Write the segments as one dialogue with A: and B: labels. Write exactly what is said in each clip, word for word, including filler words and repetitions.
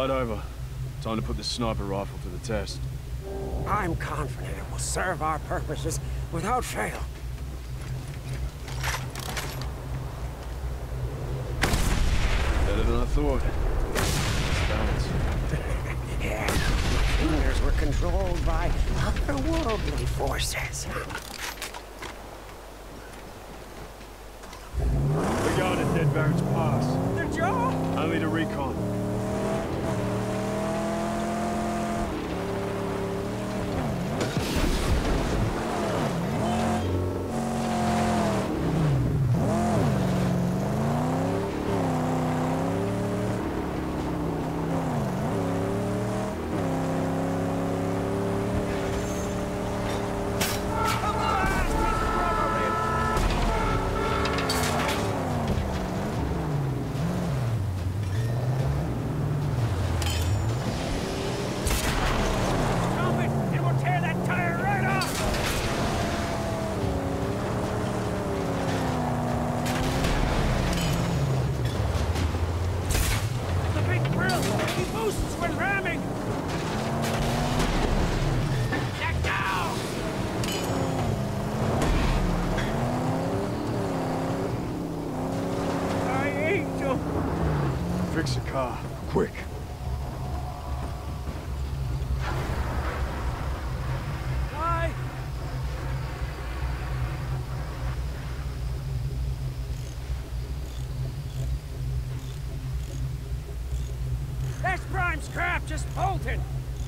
A: right over. Time to put the sniper rifle to the test.
B: I'm confident it will serve our purposes without fail.
A: Better than I thought. Balance.
B: Yeah, my fingers were controlled by otherworldly forces.
A: We got it, Dead Barrett's Pass.
B: The jaw?
A: Only to recon. Fix the car, quick.
B: Hi. That's Prime's crap just bolted.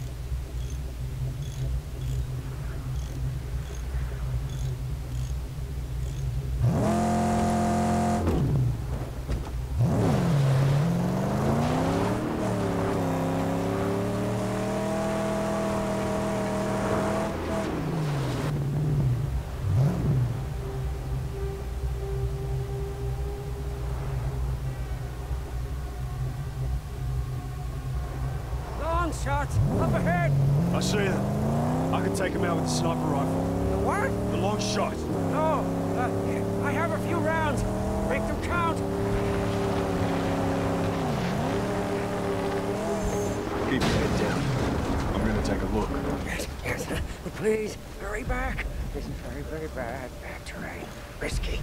B: Shots up ahead.
A: I see them. I can take them out with the sniper rifle.
B: The what?
A: The long shot.
B: No. Uh, I have a few rounds. Make them count.
A: Keep your head down. I'm gonna take a look.
B: Yes, yes. But please, hurry back. This is very, very bad. Bad terrain. Risky.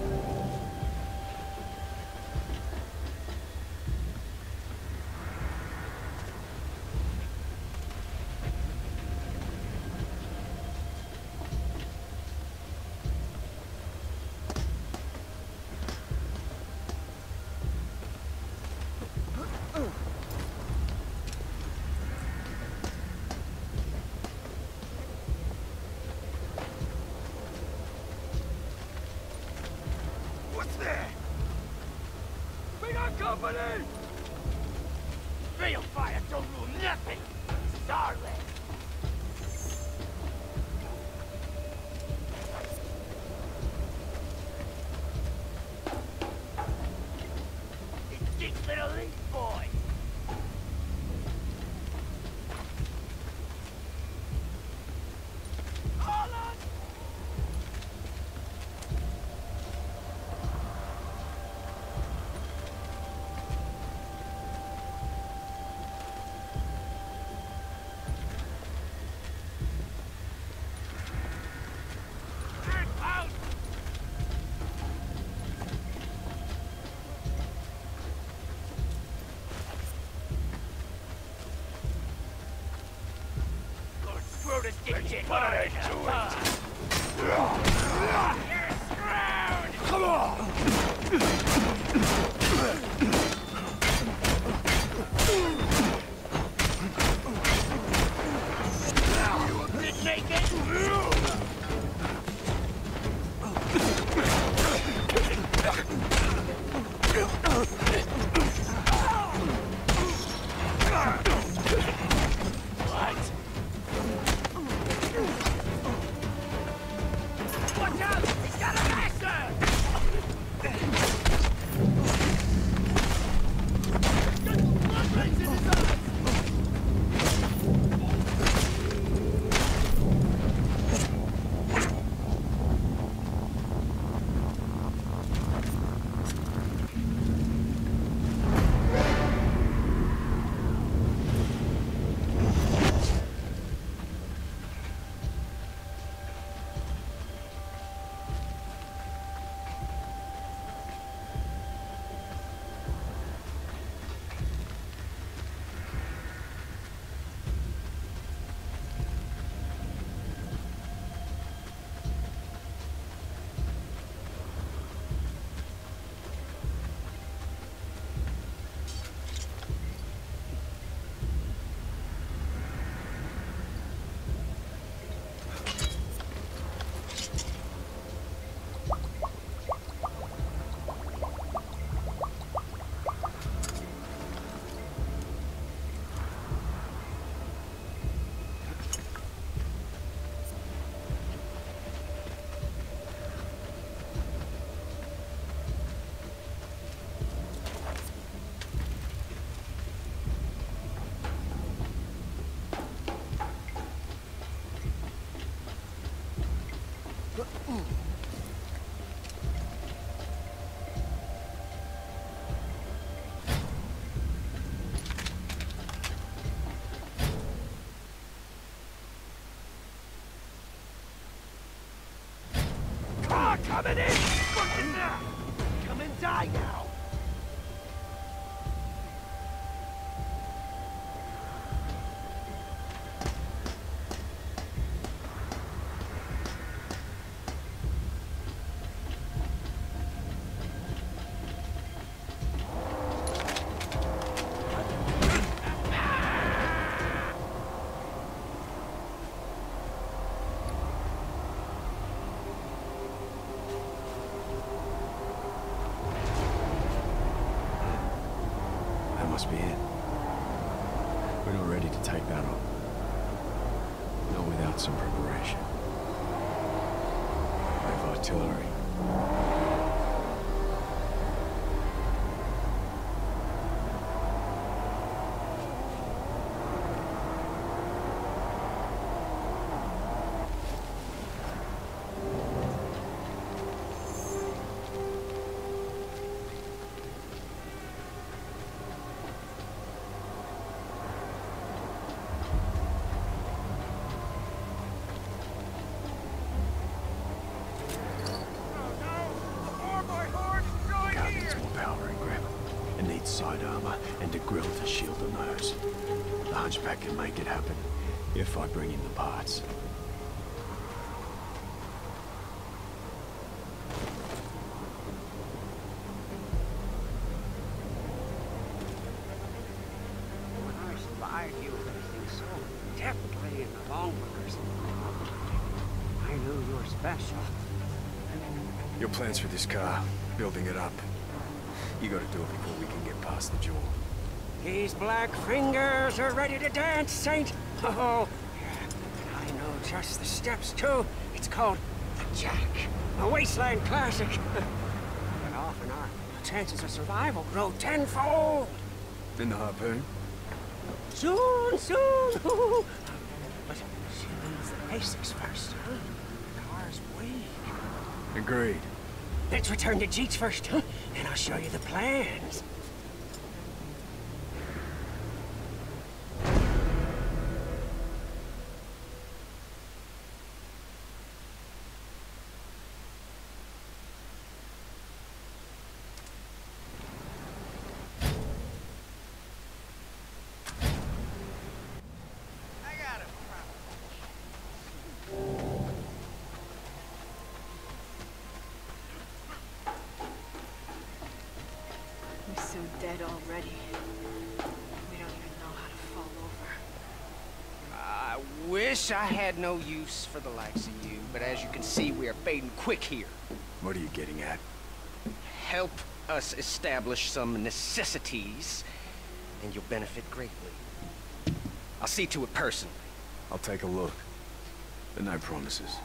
C: Company! Real fire don't rule nothing! This is our land! It's Dick's little league boy! Holland! Put it to it! You're screwed! Come on! Did make it? This Coming in! Fucking now! Come and die now!
A: Must be it. We're not ready to take that on. Not without some preparation. We have artillery. Side armor and a grill to shield the nose. The Hunchback can make it happen if I bring in the parts.
B: When I spied you racing so deftly in the Longrunners, I knew you were special.
A: Your plans for this car, building it up. You gotta do it before we can get past the jaw.
B: These black fingers are ready to dance, Saint. Oh, yeah. I know just the steps, too. It's called the Jack, a wasteland classic. But often our chances of survival grow tenfold.
A: In the harpoon?
B: Soon, soon. But she needs the basics first, huh? The car's weak.
A: Agreed.
B: Let's return to Jeets first, huh? And I'll show you the plans.
D: So dead already. We don't even know how to fall over.
C: I wish I had no use for the likes of you, but as you can see, we are fading quick here.
A: What are you getting at?
C: Help us establish some necessities, and you'll benefit greatly. I'll see to it personally.
A: I'll take a look. But no promises.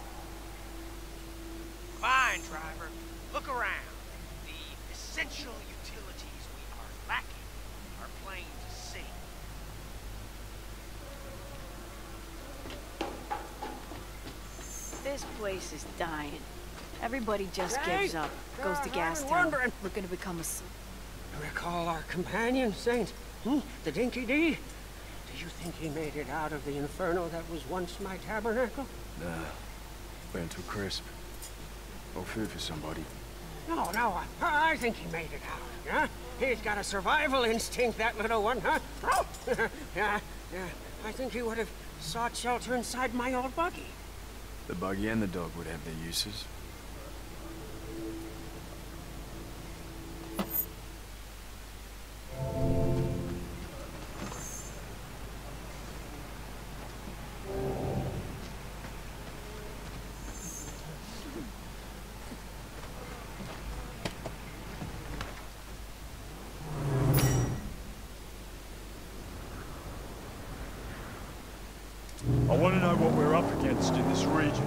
C: Fine, driver. Look around. The essential utilities we are lacking are plain to see.
D: This place is dying. Everybody just
B: Hey,
D: gives up. Goes to
B: uh,
D: gas
B: I'm
D: town.
B: wondering-
D: We're gonna become a... s-
B: Recall our companion, Saint? Hmm? The Dinky D? Do you think he made it out of the inferno that was once my tabernacle?
A: Nah. Burnt to a crisp. Or food for somebody.
B: No, no, I, I think he made it out, yeah? He's got a survival instinct, that little one, huh? Oh! yeah, yeah, I think he would have sought shelter inside my old buggy.
A: The buggy and the dog would have their uses.
E: I want to know what we're up against in this region.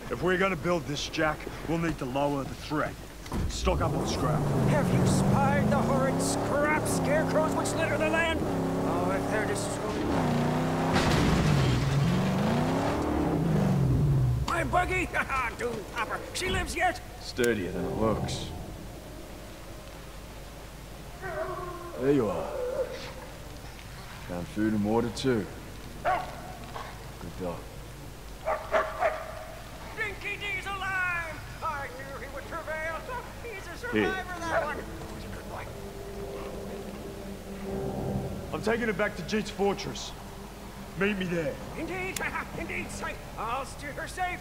E: If we're gonna build this jack, we'll need to lower the threat. Stock up on scrap.
B: Have you spied the horrid scrap scarecrows which litter the land? Oh, if they're destroyed... My buggy! Haha, Doom Popper! She lives yet?
A: Sturdier than it looks. There you are. Found food and water too. Good dog.
B: Dinky D's alive! I knew he would prevail. He's a survivor, that one. He's a good boy.
E: I'm taking it back to Jeet's fortress. Meet me there.
B: Indeed, indeed, sight. I'll steer her safe.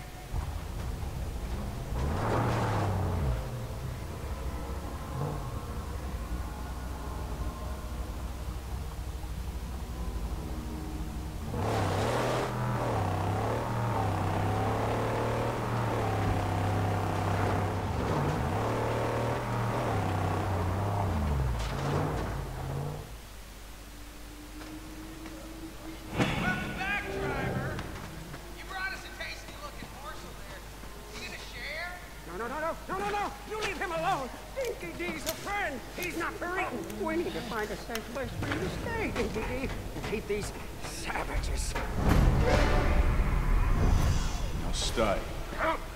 B: No, no, no, no, no, no, no! You leave him alone! Dinky D's a friend! He's not for eating! We need to find a safe place for you to stay, Dinky D, and keep these savages.
A: Now stay.
B: Oh.